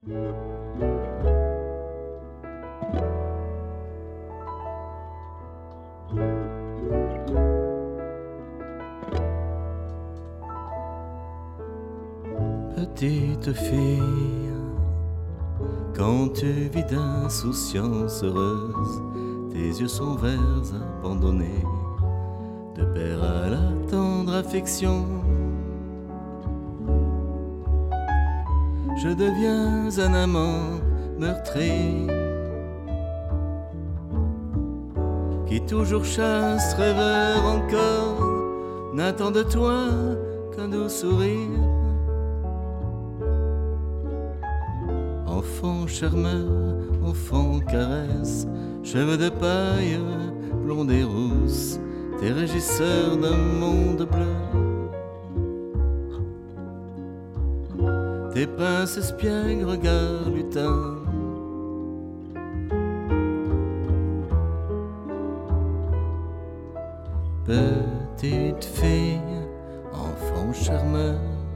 Petite fille, quand tu vis d'insouciance heureuse, tes yeux sont verts abandonnés, de père à la tendre affection. Je deviens un amant meurtri, qui toujours chasse, rêveur encore, n'attend de toi qu'un doux sourire. Enfant charmeur, enfant caresse, cheveux de paille, blonde et rousse, t'es régisseur d'un monde bleu. Tes princes espiègles, regards lutins, petite fille, enfant charmeur.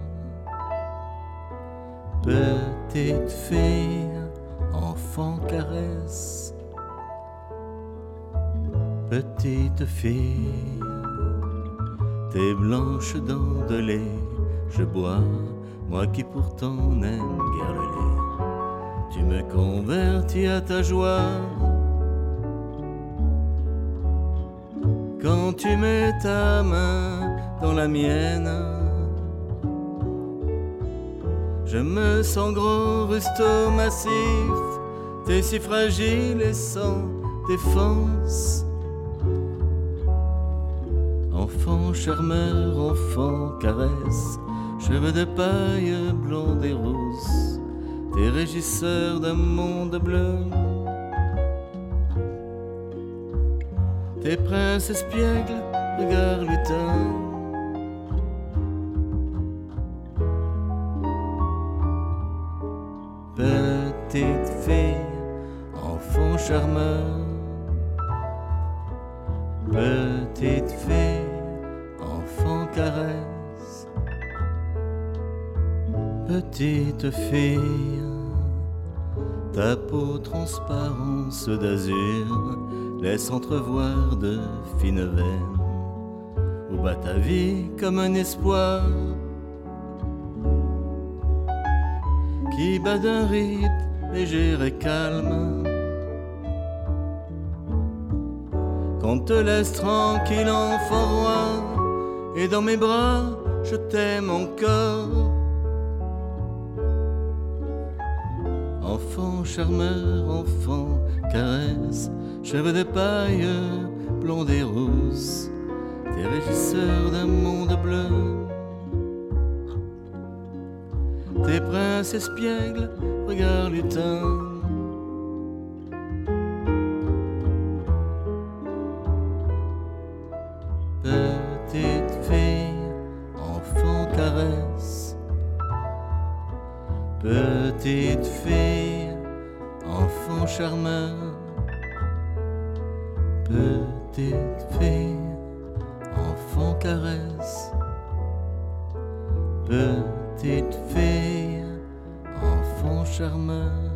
Petite fille, enfant caresse. Petite fille, t'es blanche dans de lait, je bois, moi qui pourtant n'aime guère le lait. Tu me convertis à ta joie quand tu mets ta main dans la mienne. Je me sens gros, rusteau, massif, t'es si fragile et sans défense. Enfant charmeur, enfant caresse, cheveux de paille, blonde et rousse, t'es régisseur d'un monde bleu. Tes princes espiègles, regards lutins, petite fille, enfant charmeur. Petite fille, enfant caresse. Petite fille, ta peau transparence d'azur laisse entrevoir de fines veines où bat ta vie comme un espoir qui bat d'un rythme léger et calme. Qu'on te laisse tranquille, enfant roi, et dans mes bras, je t'aime encore. Enfant charmeur, enfant caresse, cheveux de paille, blonde et rousse, t'es régisseur d'un monde bleu. Tes princes espiègles, regards lutins, petite fille, enfant caresse. Petite fille, enfant charmeur. Petite fille, enfant caresse. Petite fille, enfant charmeur.